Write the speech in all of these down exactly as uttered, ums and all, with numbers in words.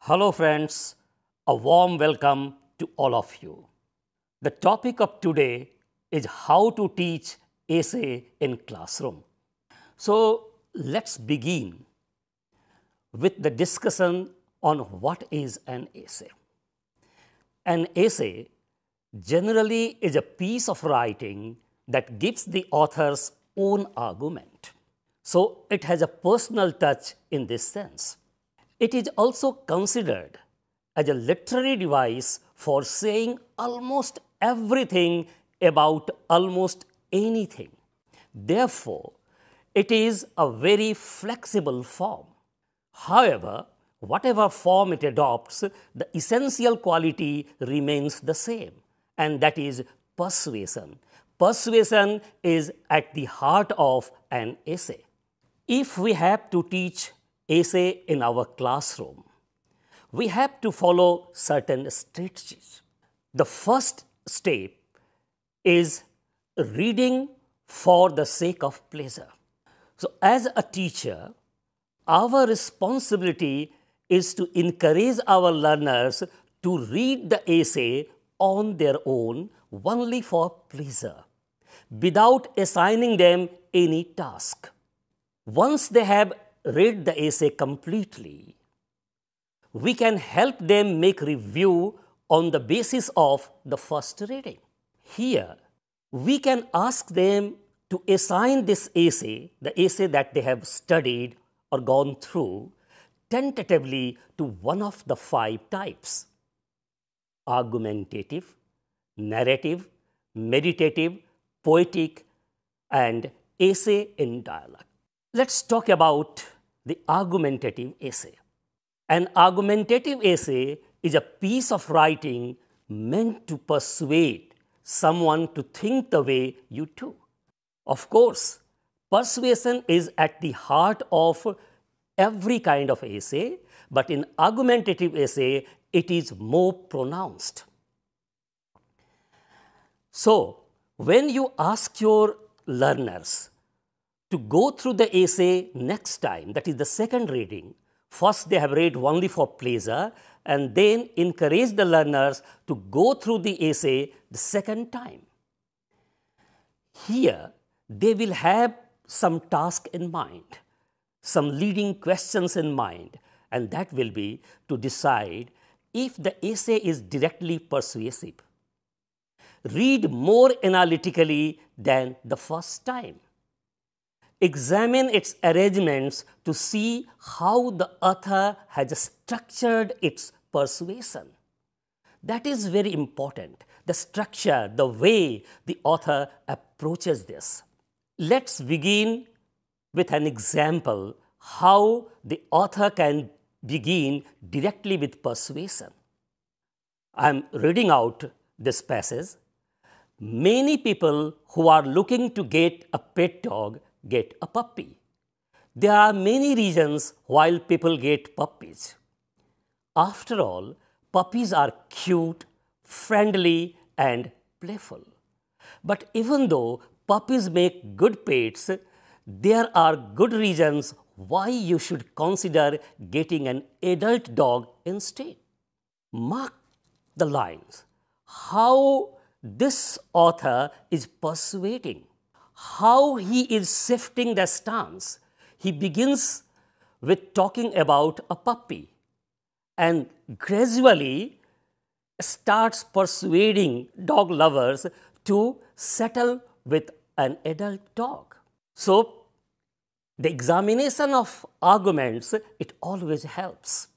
Hello friends, a warm welcome to all of you. The topic of today is how to teach essay in classroom. So let's begin with the discussion on what is an essay. An essay generally is a piece of writing that gives the author's own argument. So it has a personal touch in this sense. It is also considered as a literary device for saying almost everything about almost anything. Therefore, it is a very flexible form. However, whatever form it adopts, the essential quality remains the same, and that is persuasion. Persuasion is at the heart of an essay. If we have to teach essay in our classroom, we have to follow certain strategies. The first step is reading for the sake of pleasure. So, as a teacher, our responsibility is to encourage our learners to read the essay on their own only for pleasure, without assigning them any task. Once they have read the essay completely, we can help them make review on the basis of the first reading. Here, we can ask them to assign this essay, the essay that they have studied or gone through, tentatively to one of the five types: argumentative, narrative, meditative, poetic, and essay in dialogue. Let's talk about the argumentative essay. An argumentative essay is a piece of writing meant to persuade someone to think the way you do. Of course, persuasion is at the heart of every kind of essay, but in argumentative essay, it is more pronounced. So, when you ask your learners to go through the essay next time, that is the second reading, first they have read only for pleasure, and then encourage the learners to go through the essay the second time. Here, they will have some task in mind, some leading questions in mind, and that will be to decide if the essay is directly persuasive. Read more analytically than the first time. Examine its arrangements to see how the author has structured its persuasion. That is very important, the structure, the way the author approaches this. Let's begin with an example how the author can begin directly with persuasion. I am reading out this passage. Many people who are looking to get a pet dog get a puppy. There are many reasons why people get puppies. After all, puppies are cute, friendly, and playful. But even though puppies make good pets, there are good reasons why you should consider getting an adult dog instead. Mark the lines. How this author is persuading, how he is shifting the stance. He begins with talking about a puppy and gradually starts persuading dog lovers to settle with an adult dog. So, the examination of arguments, it always helps.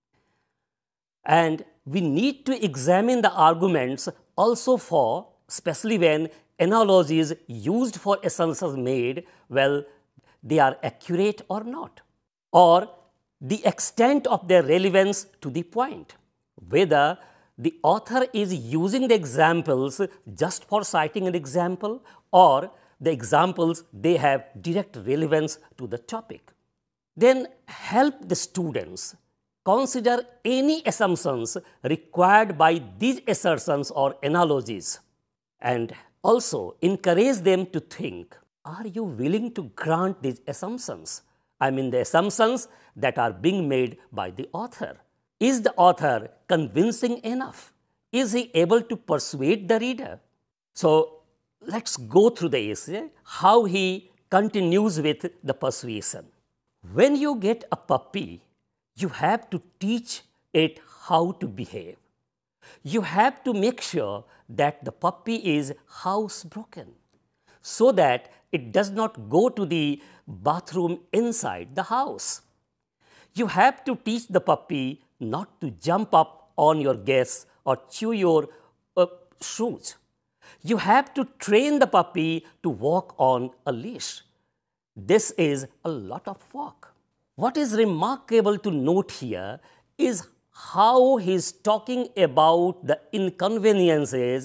And we need to examine the arguments also for, especially when analogies used for assumptions made, well, they are accurate or not, or the extent of their relevance to the point, whether the author is using the examples just for citing an example, or the examples, they have direct relevance to the topic. Then help the students consider any assumptions required by these assertions or analogies, and also encourage them to think, are you willing to grant these assumptions? I mean the assumptions that are being made by the author. Is the author convincing enough? Is he able to persuade the reader? So let's go through the essay, how he continues with the persuasion. When you get a puppy, you have to teach it how to behave. You have to make sure that the puppy is housebroken so that it does not go to the bathroom inside the house. You have to teach the puppy not to jump up on your guests or chew your uh, shoes. You have to train the puppy to walk on a leash. This is a lot of work. What is remarkable to note here is how he is talking about the inconveniences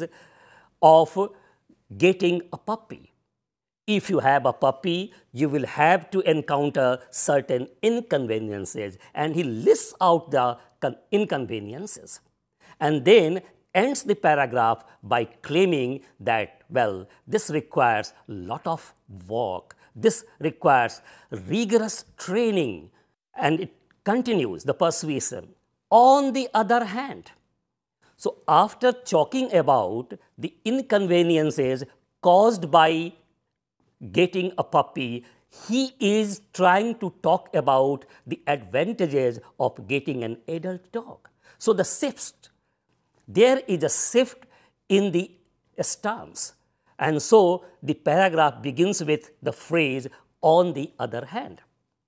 of getting a puppy. If you have a puppy, you will have to encounter certain inconveniences, and he lists out the inconveniences and then ends the paragraph by claiming that, well, this requires a lot of work, this requires rigorous training, and it continues the persuasion. On the other hand, so after talking about the inconveniences caused by getting a puppy, he is trying to talk about the advantages of getting an adult dog. So the shift, there is a shift in the stance. And so the paragraph begins with the phrase, on the other hand.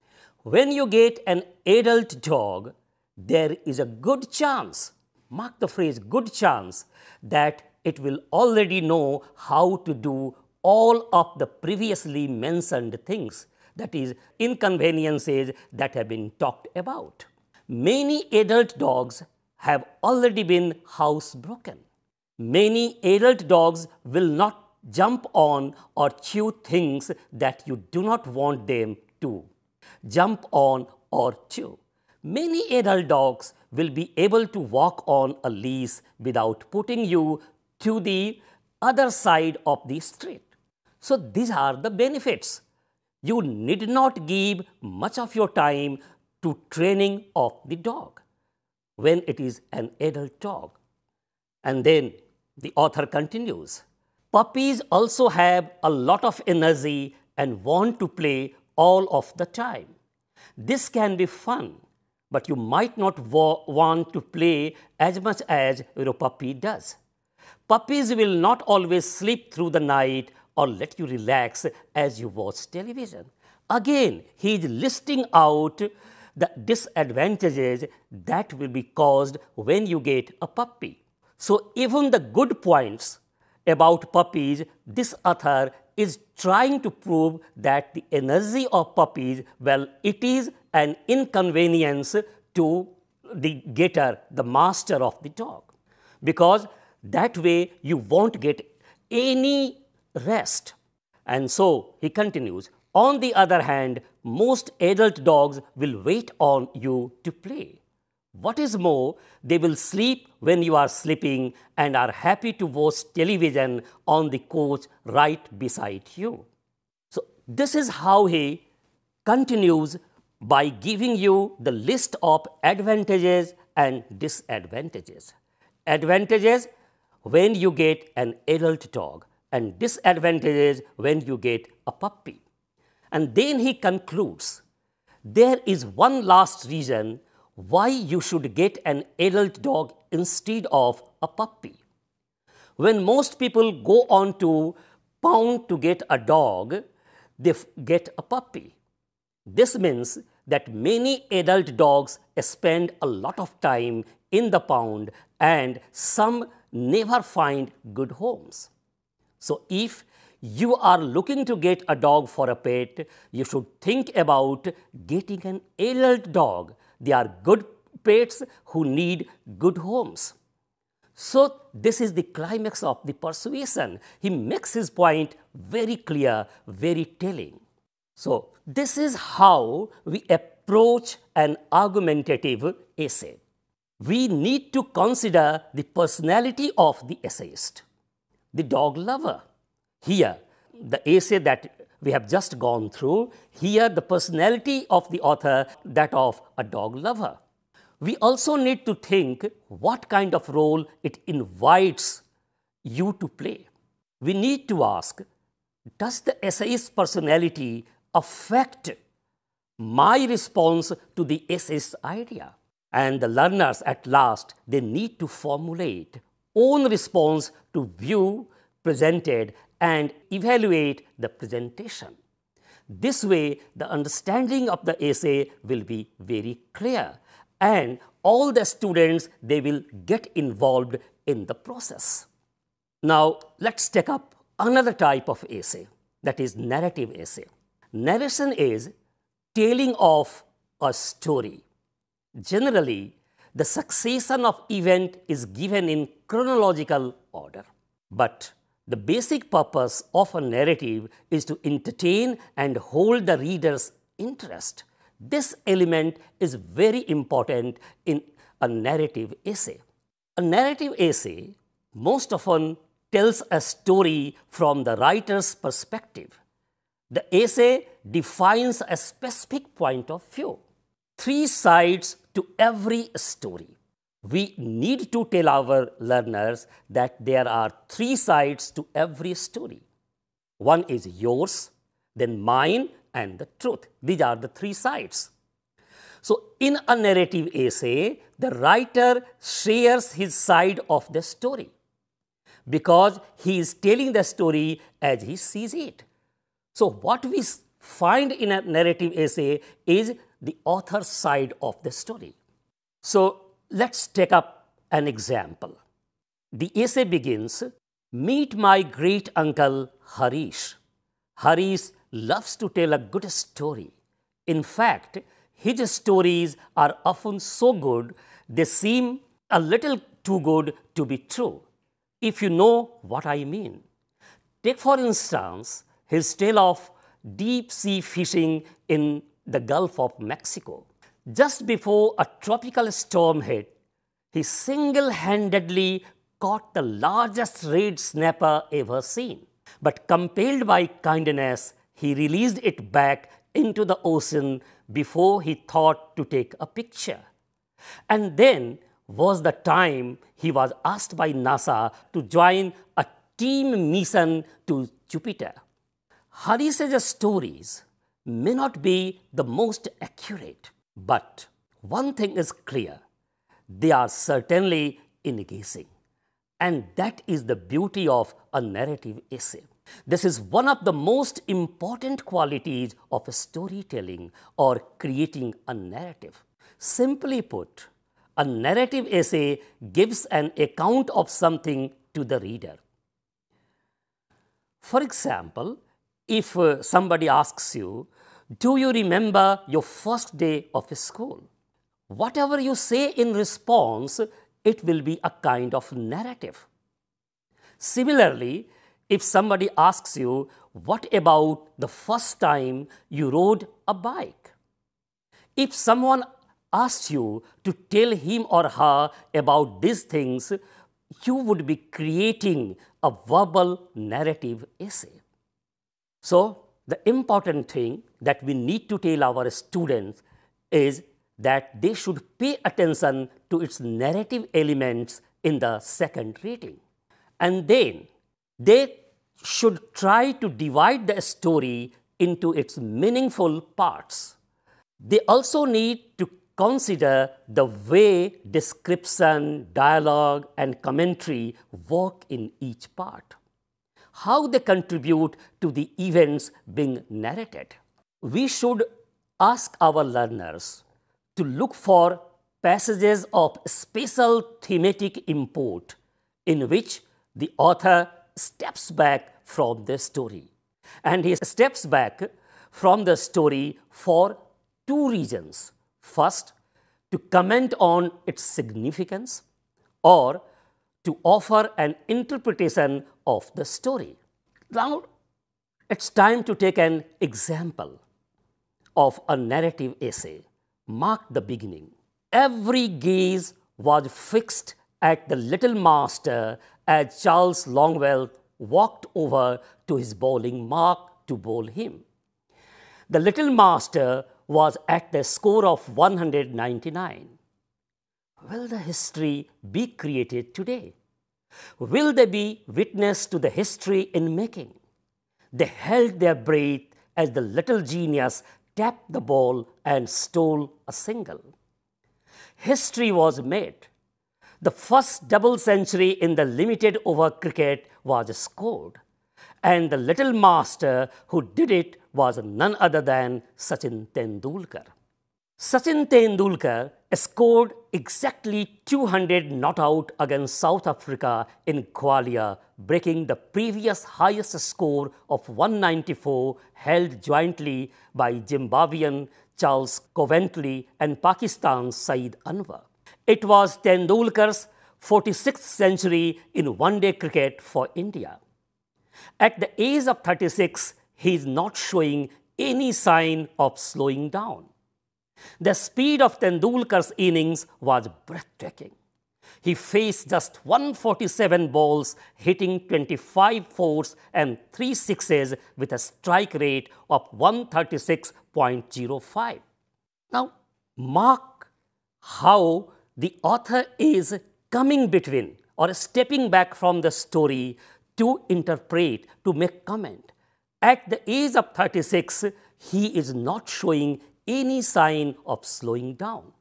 When you get an adult dog, there is a good chance, mark the phrase, good chance, that it will already know how to do all of the previously mentioned things, that is, inconveniences that have been talked about. Many adult dogs have already been housebroken. Many adult dogs will not jump on or chew things that you do not want them to jump on or chew. Many adult dogs will be able to walk on a leash without putting you to the other side of the street. So these are the benefits. You need not give much of your time to training of the dog when it is an adult dog. And then the author continues, puppies also have a lot of energy and want to play all of the time. This can be fun, but you might not wa- want to play as much as your puppy does. Puppies will not always sleep through the night or let you relax as you watch television. Again, he is listing out the disadvantages that will be caused when you get a puppy. So even the good points about puppies, this author is trying to prove that the energy of puppies, well, it is an inconvenience to the getter, the master of the dog, because that way you won't get any rest. And so he continues, on the other hand, most adult dogs will wait on you to play. What is more, they will sleep when you are sleeping and are happy to watch television on the couch right beside you. So this is how he continues by giving you the list of advantages and disadvantages. Advantages when you get an adult dog, and disadvantages when you get a puppy. And then he concludes, there is one last reason why you should get an adult dog instead of a puppy. When most people go on to pound to get a dog, they get a puppy. This means that many adult dogs spend a lot of time in the pound and some never find good homes. So if you are looking to get a dog for a pet, you should think about getting an adult dog. They are good pets who need good homes. So this is the climax of the persuasion. He makes his point very clear, very telling. So this is how we approach an argumentative essay. We need to consider the personality of the essayist, the dog lover. Here, the essay that we have just gone through, here the personality of the author, that of a dog lover. We also need to think what kind of role it invites you to play. We need to ask, does the essayist's personality affect my response to the essayist's idea? And the learners at last, they need to formulate own response to view presented and evaluate the presentation. This way, the understanding of the essay will be very clear, and all the students, they will get involved in the process. Now, let's take up another type of essay, that is narrative essay. Narration is telling of a story. Generally, the succession of event is given in chronological order. But the basic purpose of a narrative is to entertain and hold the reader's interest. This element is very important in a narrative essay. A narrative essay most often tells a story from the writer's perspective. The essay defines a specific point of view. Three sides to every story. We need to tell our learners that there are three sides to every story. One is yours, then mine, and the truth. These are the three sides. So, in a narrative essay, the writer shares his side of the story because he is telling the story as he sees it. So, what we find in a narrative essay is the author's side of the story. So, let's take up an example. The essay begins, "Meet my great uncle Harish. Harish loves to tell a good story. In fact, his stories are often so good, they seem a little too good to be true, if you know what I mean. Take for instance his tale of deep sea fishing in the Gulf of Mexico. Just before a tropical storm hit, he single-handedly caught the largest red snapper ever seen. But compelled by kindness, he released it back into the ocean before he thought to take a picture. And then was the time he was asked by NASA to join a team mission to Jupiter." Harish's stories may not be the most accurate, but one thing is clear, they are certainly engaging. And that is the beauty of a narrative essay. This is one of the most important qualities of storytelling or creating a narrative. Simply put, a narrative essay gives an account of something to the reader. For example, if uh, somebody asks you, "Do you remember your first day of school?" Whatever you say in response, it will be a kind of narrative. Similarly, if somebody asks you, "What about the first time you rode a bike?" If someone asks you to tell him or her about these things, you would be creating a verbal narrative essay. So, the important thing that we need to tell our students is that they should pay attention to its narrative elements in the second reading. And then they should try to divide the story into its meaningful parts. They also need to consider the way description, dialogue, and commentary work in each part, how they contribute to the events being narrated. We should ask our learners to look for passages of special thematic import in which the author steps back from the story. And he steps back from the story for two reasons. First, to comment on its significance, or to offer an interpretation of the story. Now, it's time to take an example of a narrative essay. Mark the beginning. Every gaze was fixed at the little master as Charles Longwell walked over to his bowling mark to bowl him. The little master was at the score of one hundred ninety-nine. Will the history be created today? Will they be witness to the history in making? They held their breath as the little genius tapped the ball and stole a single. History was made. The first double century in the limited over cricket was scored, and the little master who did it was none other than Sachin Tendulkar. Sachin Tendulkar scored exactly two hundred not out against South Africa in Gwalior, breaking the previous highest score of one ninety-four held jointly by Zimbabwean Charles Coventry and Pakistan's Saeed Anwar. It was Tendulkar's forty-sixth century in one-day cricket for India. At the age of thirty-six, he is not showing any sign of slowing down. The speed of Tendulkar's innings was breathtaking. He faced just one hundred forty-seven balls, hitting twenty-five fours and three sixes with a strike rate of one thirty-six point zero five. Now, mark how the author is coming between or stepping back from the story to interpret, to make comment. At the age of thirty-six, he is not showing any sign of slowing down.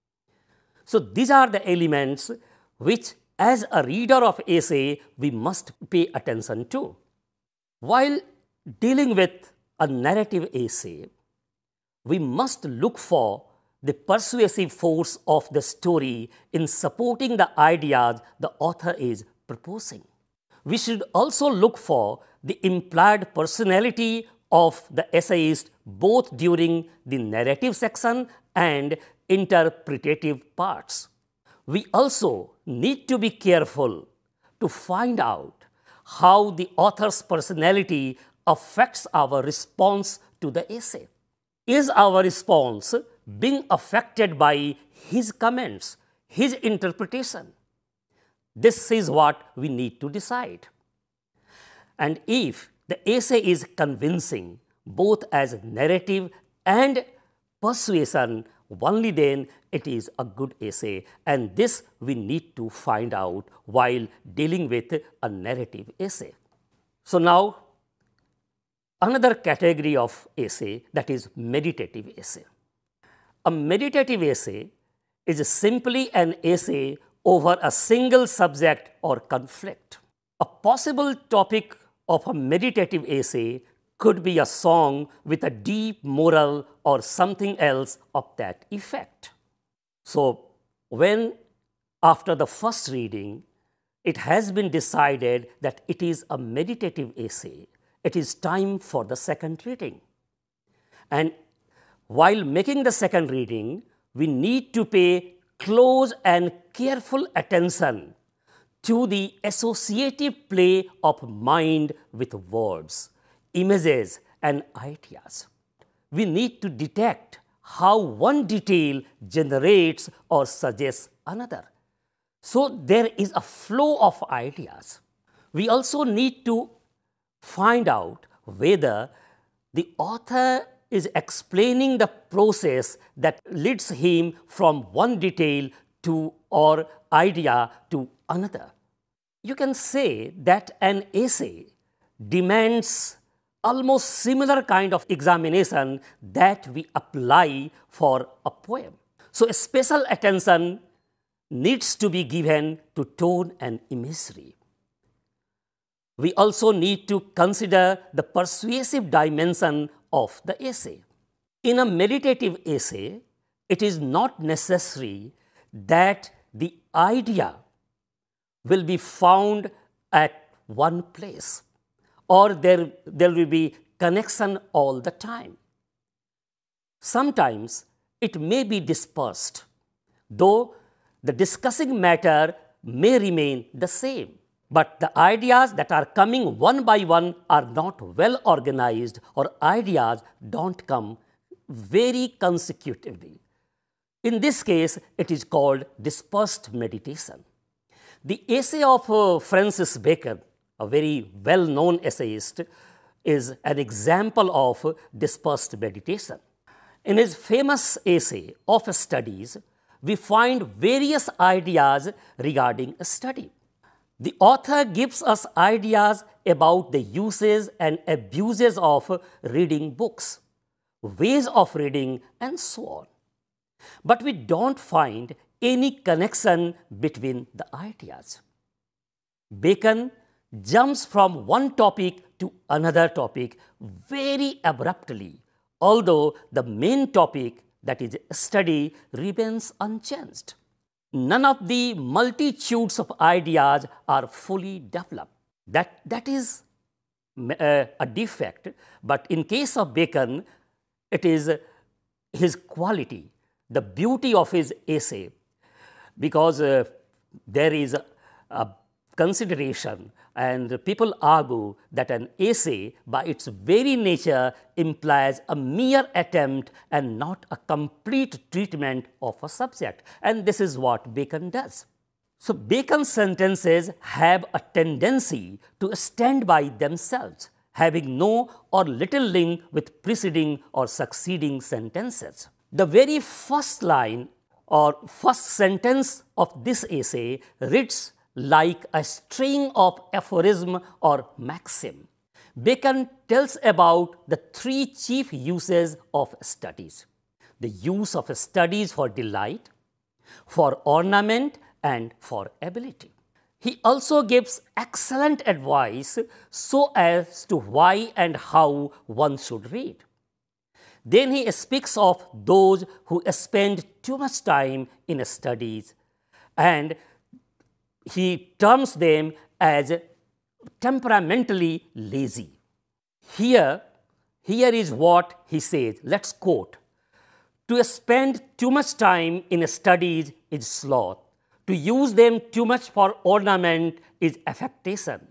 So these are the elements which, as a reader of essay, we must pay attention to. While dealing with a narrative essay, we must look for the persuasive force of the story in supporting the ideas the author is proposing. We should also look for the implied personality of the essayist both during the narrative section and interpretative parts. We also need to be careful to find out how the author's personality affects our response to the essay. Is our response being affected by his comments, his interpretation? This is what we need to decide. And if the essay is convincing, both as narrative and persuasion, only then it is a good essay. And this we need to find out while dealing with a narrative essay. So now, another category of essay, that is meditative essay. A meditative essay is simply an essay over a single subject or conflict. A possible topic of a meditative essay could be a song with a deep moral or something else of that effect. So, when after the first reading, it has been decided that it is a meditative essay, it is time for the second reading. And while making the second reading, we need to pay close and careful attention to the associative play of mind with words, images, and ideas. We need to detect how one detail generates or suggests another. So there is a flow of ideas. We also need to find out whether the author is explaining the process that leads him from one detail to or idea to another. You can say that an essay demands almost similar kind of examination that we apply for a poem. So special attention needs to be given to tone and imagery. We also need to consider the persuasive dimension of the essay. In a meditative essay, it is not necessary that the idea will be found at one place, or there, there will be connection all the time. Sometimes it may be dispersed, though the discussing matter may remain the same. But the ideas that are coming one by one are not well organized, or ideas don't come very consecutively. In this case, it is called dispersed meditation. The essay of uh, Francis Bacon, a very well-known essayist, is an example of uh, dispersed meditation. In his famous essay of studies, we find various ideas regarding a study. The author gives us ideas about the uses and abuses of reading books, ways of reading, and so on. But we don't find any connection between the ideas. Bacon jumps from one topic to another topic very abruptly, although the main topic, that is study, remains unchanged. None of the multitudes of ideas are fully developed. That, that is uh, a defect, but in case of Bacon, it is his quality, the beauty of his essay, because uh, there is a, a consideration, and people argue that an essay by its very nature implies a mere attempt and not a complete treatment of a subject, and this is what Bacon does. So Bacon's sentences have a tendency to stand by themselves, having no or little link with preceding or succeeding sentences. The very first line or first sentence of this essay reads like a string of aphorism or maxim. Bacon tells about the three chief uses of studies: the use of studies for delight, for ornament, and for ability. He also gives excellent advice so as to why and how one should read. Then he speaks of those who spend too much time in studies, and he terms them as temperamentally lazy. Here, here is what he says. Let's quote. To spend too much time in studies is sloth. To use them too much for ornament is affectation.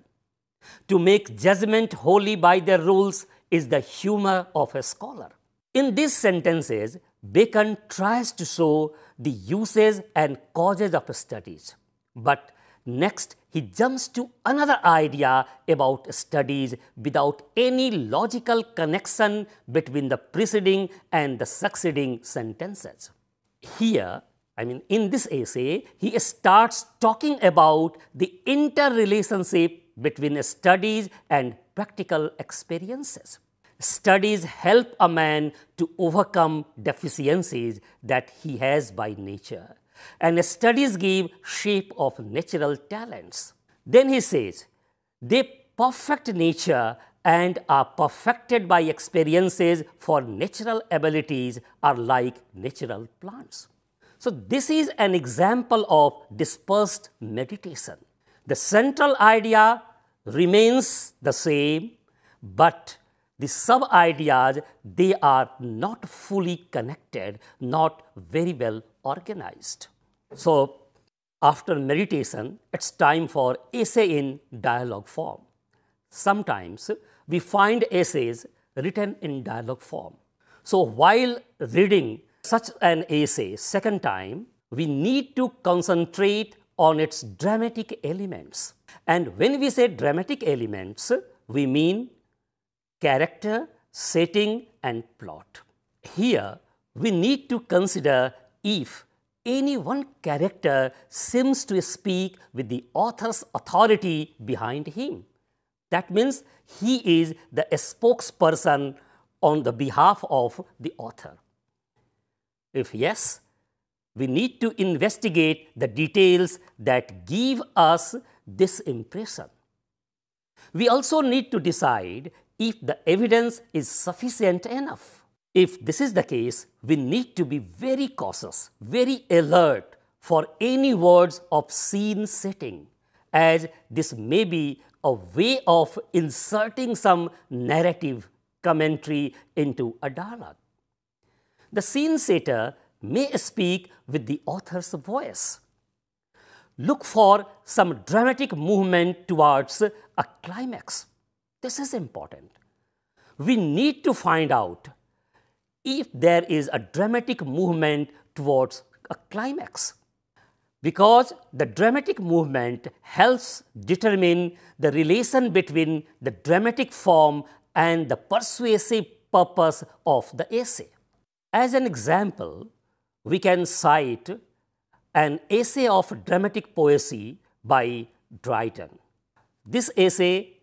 To make judgment wholly by their rules is the humor of a scholar. In these sentences, Bacon tries to show the uses and causes of studies. But next, he jumps to another idea about studies without any logical connection between the preceding and the succeeding sentences. Here, I mean, in this essay, he starts talking about the interrelationship between studies and practical experiences. Studies help a man to overcome deficiencies that he has by nature, and studies give shape of natural talents. Then he says, they perfect nature and are perfected by experiences, for natural abilities are like natural plants. So this is an example of dispersed meditation. The central idea remains the same, but the sub-ideas, they are not fully connected, not very well organized. So after meditation, it's time for essay in dialogue form. Sometimes we find essays written in dialogue form. So while reading such an essay second time, we need to concentrate on its dramatic elements. And when we say dramatic elements, we mean character, setting, and plot. Here, we need to consider if any one character seems to speak with the author's authority behind him. That means he is the spokesperson on the behalf of the author. If yes, we need to investigate the details that give us this impression. We also need to decide if the evidence is sufficient enough. If this is the case, we need to be very cautious, very alert for any words of scene setting, as this may be a way of inserting some narrative commentary into a dialogue. The scene setter may speak with the author's voice. Look for some dramatic movement towards a climax. This is important. We need to find out if there is a dramatic movement towards a climax, because the dramatic movement helps determine the relation between the dramatic form and the persuasive purpose of the essay. As an example, we can cite an essay of dramatic poesy by Dryden. This essay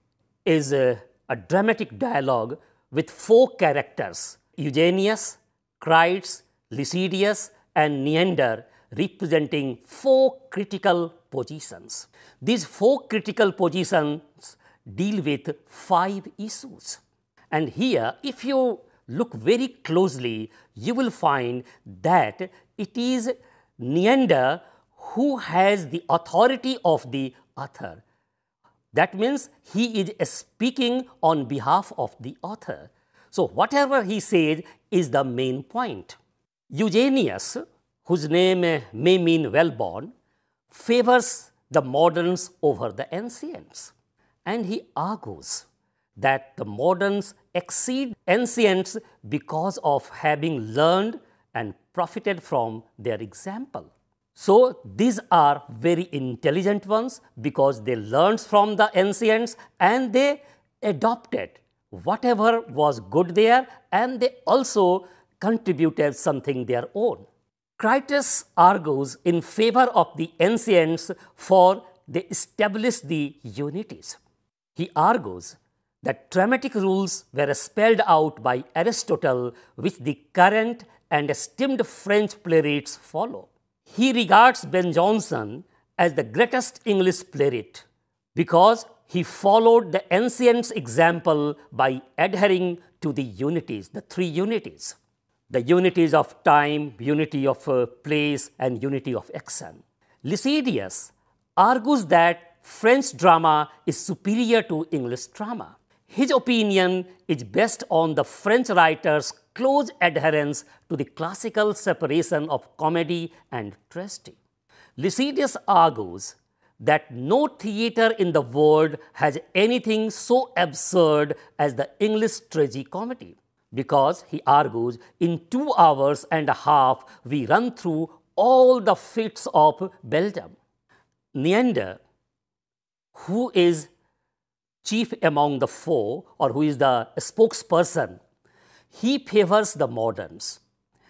is a, a dramatic dialogue with four characters, Eugenius, Crites, Lycidius, and Neander, representing four critical positions. These four critical positions deal with five issues. And here, if you look very closely, you will find that it is Neander who has the authority of the author. That means he is speaking on behalf of the author. So, whatever he says is the main point. Eugenius, whose name may mean well-born, favors the moderns over the ancients. And he argues that the moderns exceed ancients because of having learned and profited from their example. So, these are very intelligent ones because they learned from the ancients and they adopted whatever was good there, and they also contributed something their own. Crites argues in favor of the ancients, for they established the unities. He argues that dramatic rules were spelled out by Aristotle, which the current and esteemed French playwrights follow. He regards Ben Jonson as the greatest English playwright because he followed the ancients' example by adhering to the unities, the three unities. The unities of time, unity of uh, place, and unity of action. Lycidius argues that French drama is superior to English drama. His opinion is based on the French writers' close adherence to the classical separation of comedy and tragedy. Lycidius argues that no theatre in the world has anything so absurd as the English tragicomedy, because he argues in two hours and a half we run through all the feats of Belgium. Neander, who is chief among the four, or who is the spokesperson, he favors the moderns,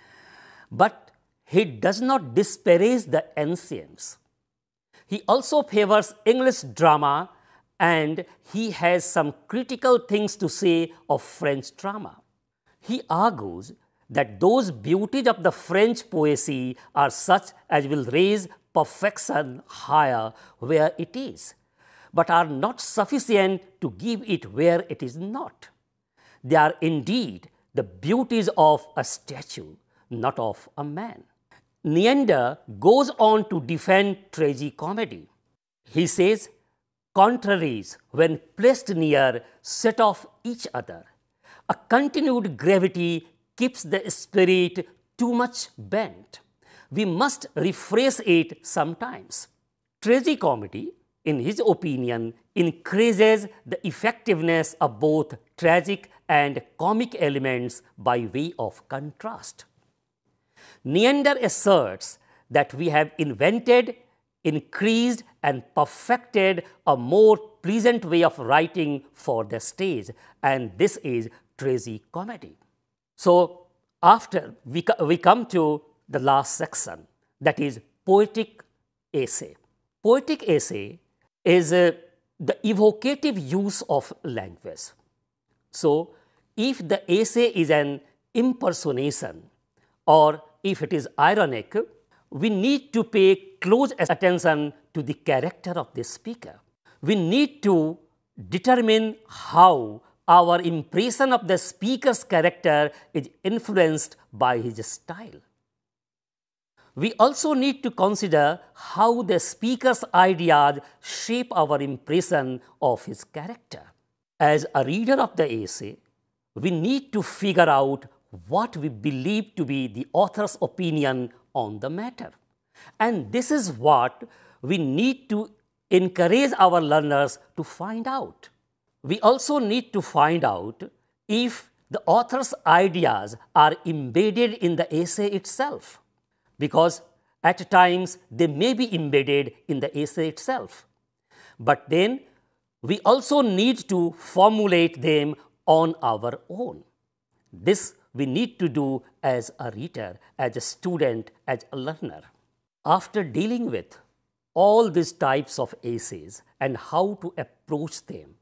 but he does not disparage the ancients. He also favors English drama, and he has some critical things to say of French drama. He argues that those beauties of the French poesy are such as will raise perfection higher where it is, but are not sufficient to give it where it is not. They are indeed the beauties of a statue, not of a man. Neander goes on to defend tragicomedy. He says, contraries, when placed near, set off each other. A continued gravity keeps the spirit too much bent. We must rephrase it sometimes. Tragicomedy, in his opinion, increases the effectiveness of both tragic and comic elements by way of contrast. Neander asserts that we have invented, increased, and perfected a more pleasant way of writing for the stage, and this is tragicomedy. So, after we, co we come to the last section, that is poetic essay. Poetic essay is uh, the evocative use of language. So, if the essay is an impersonation or if it is ironic, we need to pay close attention to the character of the speaker. We need to determine how our impression of the speaker's character is influenced by his style. We also need to consider how the speaker's ideas shape our impression of his character. As a reader of the essay, we need to figure out what we believe to be the author's opinion on the matter. And this is what we need to encourage our learners to find out. We also need to find out if the author's ideas are embedded in the essay itself, because at times they may be embedded in the essay itself. But then we also need to formulate them on our own. This we need to do as a reader, as a student, as a learner. After dealing with all these types of essays and how to approach them,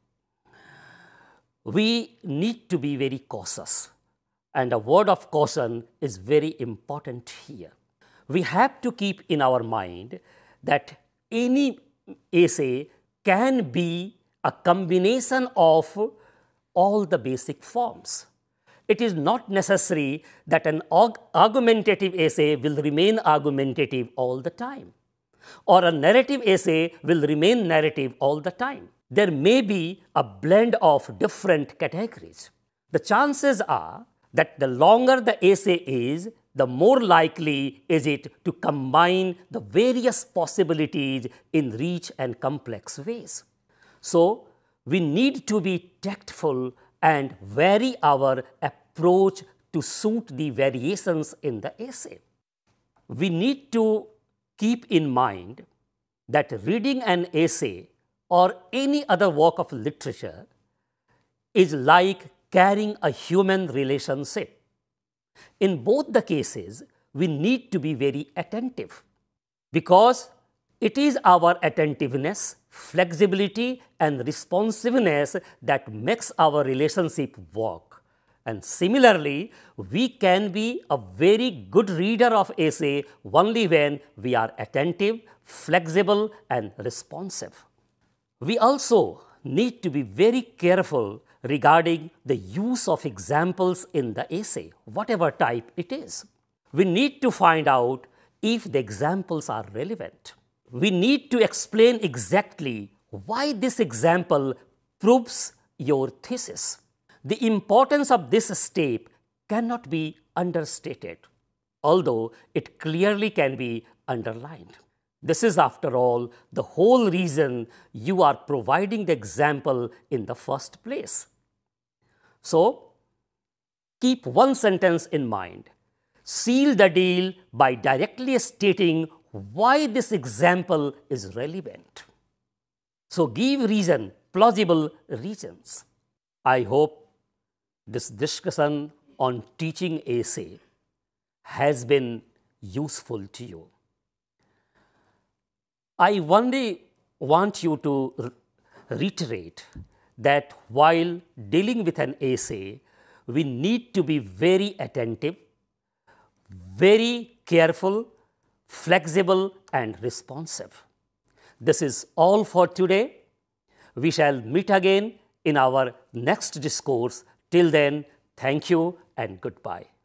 we need to be very cautious, and a word of caution is very important here. We have to keep in our mind that any essay can be a combination of all the basic forms. It is not necessary that an argumentative essay will remain argumentative all the time, or a narrative essay will remain narrative all the time. There may be a blend of different categories. The chances are that the longer the essay is, the more likely is it to combine the various possibilities in rich and complex ways. So, we need to be tactful and vary our approach to suit the variations in the essay. We need to keep in mind that reading an essay or any other work of literature is like carrying a human relationship. In both the cases, we need to be very attentive, because it is our attentiveness, flexibility and responsiveness that makes our relationship work. And similarly, we can be a very good reader of essay only when we are attentive, flexible and responsive. We also need to be very careful regarding the use of examples in the essay, whatever type it is. We need to find out if the examples are relevant. We need to explain exactly why this example proves your thesis. The importance of this step cannot be understated, although it clearly can be underlined. This is, after all, the whole reason you are providing the example in the first place. So, keep one sentence in mind. Seal the deal by directly stating why this example is relevant. So, give reason, plausible reasons. I hope this discussion on teaching essay has been useful to you. I only want you to reiterate that while dealing with an essay, we need to be very attentive, very careful, flexible and responsive. This is all for today. We shall meet again in our next discourse. Till then, thank you and goodbye.